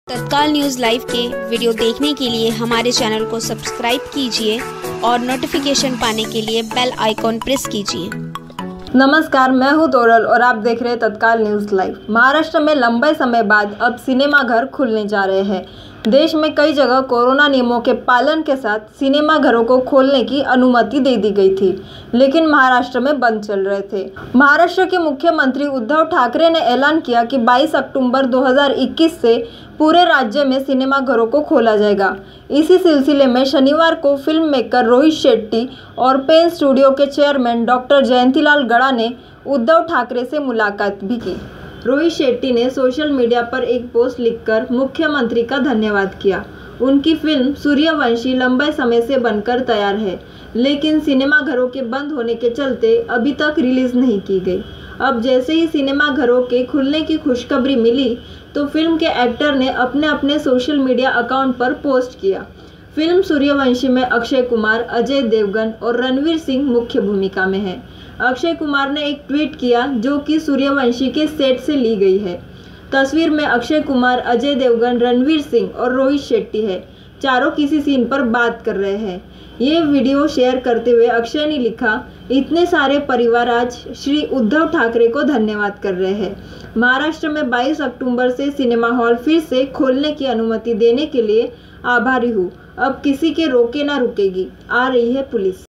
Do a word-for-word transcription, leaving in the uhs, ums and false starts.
तत्काल news live के video देखने के लिए हमारे चैनल को सब्सक्राइब कीजिए और नोटिफिकेशन पाने के लिए बेल आइकॉन प्रेस कीजिए। नमस्कार, मैं हूं तोरल और आप देख रहे हैं तत्काल न्यूज़ लाइव। महाराष्ट्र में लंबे समय बाद अब सिनेमा घर खुलने जा रहे हैं। देश में कई जगह कोरोना नियमों के पालन के साथ सिनेमा घरों को खोलने की अनुमति दे दी गई थी, लेकिन महाराष्ट्र में बंद चल रहे थे। महाराष्ट्र के मुख्यमंत्री उद्धव ठाकरे ने ऐलान किया कि बाईस अक्टूबर दो हज़ार इक्कीस से पूरे राज्य में सिनेमा घरों को खोला जाएगा। इसी सिलसिले में शनिवार को फिल्म मेकर रोहित शेट्टी और पेन स्टूडियो के चेयरमैन डॉक्टर जयंतीलाल गड़ा ने उद्धव ठाकरे से मुलाकात भी की। रोहित शेट्टी ने सोशल मीडिया पर एक पोस्ट लिखकर मुख्यमंत्री का धन्यवाद किया। उनकी फिल्म सूर्यवंशी लंबे समय से बनकर तैयार है, लेकिन सिनेमा घरों के बंद होने के चलते अभी तक रिलीज नहीं की गई। अब जैसे ही सिनेमा घरों के खुलने की खुशखबरी मिली तो फिल्म के एक्टर ने अपने अपने सोशल मीडिया अकाउंट पर पोस्ट किया। फिल्म सूर्यवंशी में अक्षय कुमार, अजय देवगन और रणवीर सिंह मुख्य भूमिका में हैं। अक्षय कुमार ने एक ट्वीट किया जो कि सूर्यवंशी के सेट से ली गई है। तस्वीर में अक्षय कुमार, अजय देवगन, रणवीर सिंह और रोहित शेट्टी है। चारों किसी सीन पर बात कर रहे हैं। ये वीडियो शेयर करते हुए अक्षय ने लिखा, इतने सारे परिवार आज श्री उद्धव ठाकरे को धन्यवाद कर रहे हैं। महाराष्ट्र में बाईस अक्टूबर से सिनेमा हॉल फिर से खोलने की अनुमति देने के लिए आभारी हूँ। अब किसी के रोके ना रुकेगी। आ रही है पुलिस।